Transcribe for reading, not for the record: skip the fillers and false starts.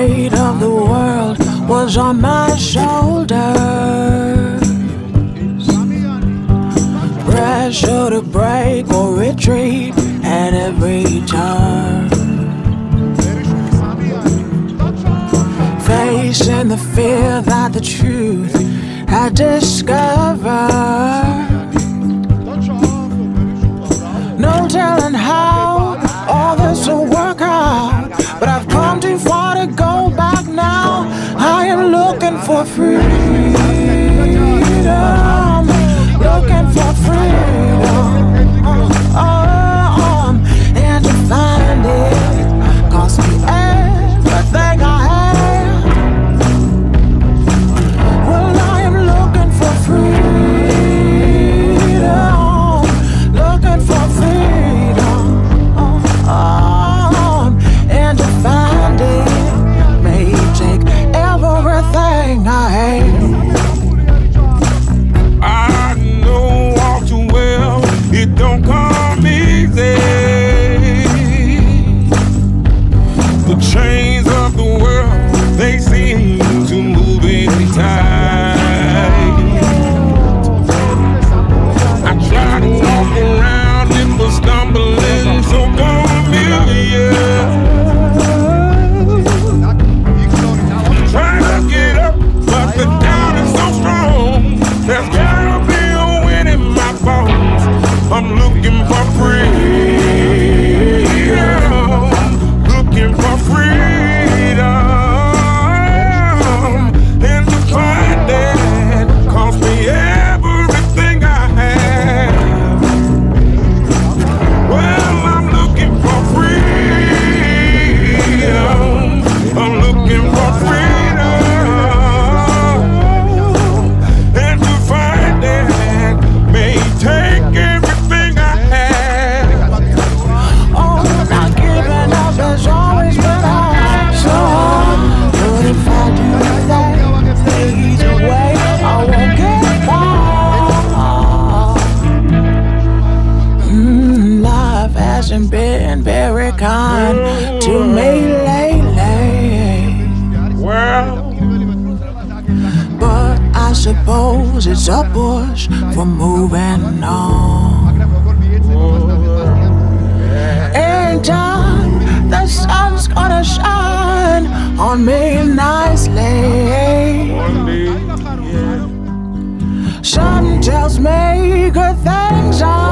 weight of the world was on my shoulders. Pressure to break or retreat at every turn. Facing the fear that the truth had discovered. No telling how all this will work out, but I've come too far to go back now. I am looking for freedom, looking for freedom, and to find it cost me everything I have. Well, I am looking for freedom, looking for freedom, and to find it may take everything I have. I know all too well it don't come easy. The chains of the world, they seem to move in tight. I try to walk around it, but stumbling so familiar. Trying to get up, but the doubt is so strong. There's gotta be a wind in my bones. I'm looking for freedom, looking for freedom, and to find that cost me everything I have. Well, I'm looking for freedom, I'm looking for freedom, and to find that may take everything I have. Oh, not giving up has always been hard, so hard. But if I do that, either way, I won't get far. Life hasn't been very kind to me lately, Well, but I suppose it's a push for moving on. In time, the sun's gonna shine on me nicely. one day, Sun tells me good things are